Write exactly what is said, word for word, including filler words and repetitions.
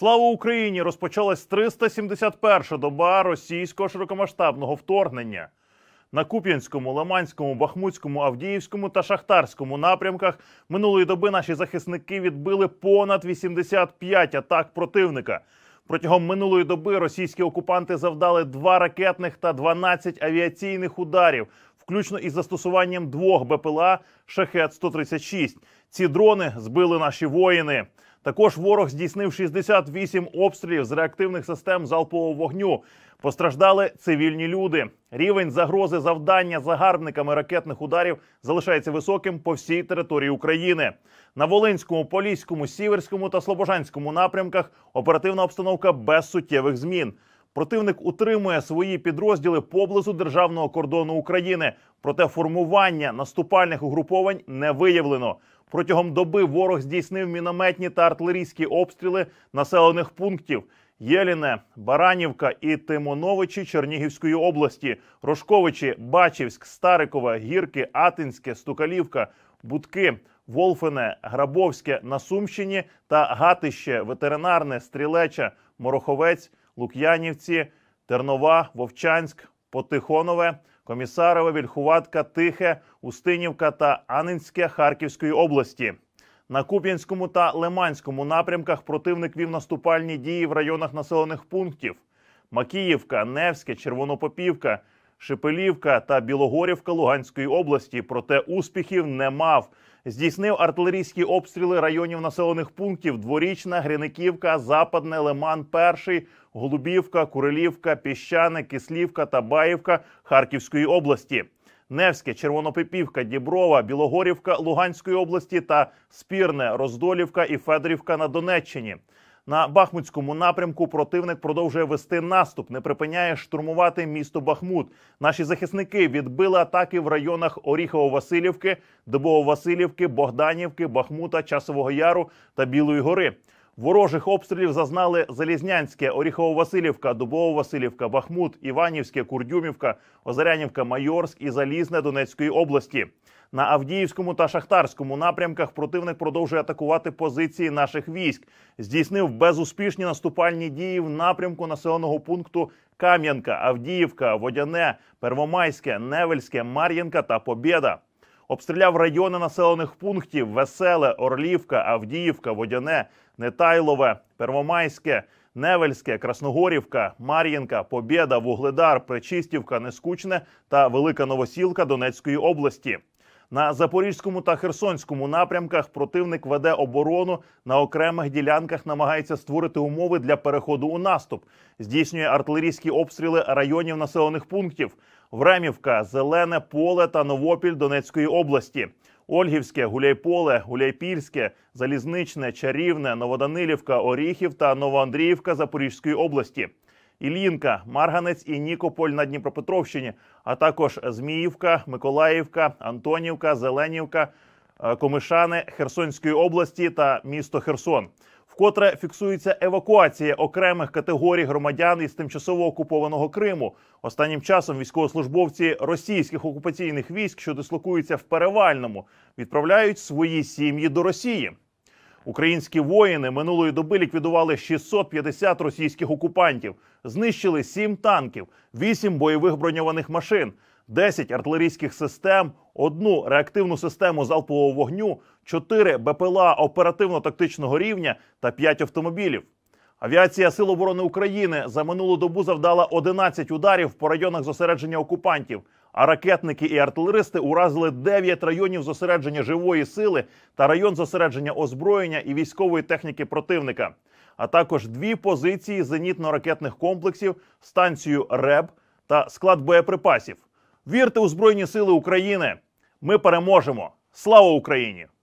Слава Україні! Розпочалась триста сімдесят перша доба російського широкомасштабного вторгнення. На Куп'янському, Лиманському, Бахмутському, Авдіївському та Шахтарському напрямках минулої доби наші захисники відбили понад вісімдесят п'ять атак противника. Протягом минулої доби російські окупанти завдали два ракетних та дванадцять авіаційних ударів, включно із застосуванням двох Б П Л А «Шахед сто тридцять шість». Ці дрони збили наші воїни. Також ворог здійснив шістдесят вісім обстрілів з реактивних систем залпового вогню. Постраждали цивільні люди. Рівень загрози завдання загарбниками ракетних ударів залишається високим по всій території України. На Волинському, Поліському, Сіверському та Слобожанському напрямках оперативна обстановка без суттєвих змін. Противник утримує свої підрозділи поблизу державного кордону України, проте формування наступальних угруповань не виявлено. Протягом доби ворог здійснив мінометні та артилерійські обстріли населених пунктів Єліне, Баранівка і Тимоновичі Чернігівської області, Рожковичі, Бачівськ, Старикове, Гірки, Атинське, Стукалівка, Будки, Волфине, Грабовське на Сумщині та Гатище, Ветеринарне, Стрілеча, Мороховець, Лук'янівці, Тернова, Вовчанськ, Потихонове, Комісарове, Вільхуватка, Тихе, Устинівка та Анинське Харківської області. На Куп'янському та Лиманському напрямках противник вів наступальні дії в районах населених пунктів Макіївка, Невське, Червонопопівка, Шепелівка та Білогорівка Луганської області, проте успіхів не мав. Здійснив артилерійські обстріли районів населених пунктів Дворічна, Гриниківка, Западне, Лиман перший, Голубівка, Курилівка, Піщане, Кислівка та Баївка Харківської області. Невське, Червонопопівка, Діброва, Білогорівка Луганської області та Спірне, Роздолівка і Федорівка на Донеччині. На Бахмутському напрямку противник продовжує вести наступ, не припиняє штурмувати місто Бахмут. Наші захисники відбили атаки в районах Оріхово-Василівки, Дубово-Василівки, Богданівки, Бахмута, Часового Яру та Білої гори. Ворожих обстрілів зазнали Залізнянське, Оріхово-Василівка, Дубово-Василівка, Бахмут, Іванівське, Курдюмівка, Озарянівка, Майорськ і Залізне Донецької області. На Авдіївському та Шахтарському напрямках противник продовжує атакувати позиції наших військ. Здійснив безуспішні наступальні дії в напрямку населеного пункту Кам'янка, Авдіївка, Водяне, Первомайське, Невельське, Мар'їнка та Побєда. Обстріляв райони населених пунктів Веселе, Орлівка, Авдіївка, Водяне, Нетайлове, Первомайське, Невельське, Красногорівка, Мар'їнка, Побєда, Вугледар, Пречистівка, Нескучне та Велика Новосілка Донецької області. На Запорізькому та Херсонському напрямках противник веде оборону, на окремих ділянках намагається створити умови для переходу у наступ. Здійснює артилерійські обстріли районів населених пунктів Времівка, Зелене Поле та Новопіль Донецької області. Ольгівське, Гуляйполе, Гуляйпільське, Залізничне, Чарівне, Новоданилівка, Оріхів та Новоандріївка Запорізької області. Іллінка, Марганець і Нікополь на Дніпропетровщині, а також Зміївка, Миколаївка, Антонівка, Зеленівка, Комишани Херсонської області та місто Херсон. Вкотре фіксується евакуація окремих категорій громадян із тимчасово окупованого Криму. Останнім часом військовослужбовці російських окупаційних військ, що дислокуються в Перевальному, відправляють свої сім'ї до Росії. Українські воїни минулої доби ліквідували шістсот п'ятдесят російських окупантів, знищили сім танків, вісім бойових броньованих машин, десять артилерійських систем, одну реактивну систему залпового вогню, чотири Б П Л А оперативно-тактичного рівня та п'ять автомобілів. Авіація Сил оборони України за минулу добу завдала одинадцять ударів по районах зосередження окупантів, а ракетники і артилеристи уразили дев'ять районів зосередження живої сили та район зосередження озброєння і військової техніки противника, а також дві позиції зенітно-ракетних комплексів, станцію РЕБ та склад боєприпасів. Вірте у Збройні Сили України! Ми переможемо! Слава Україні!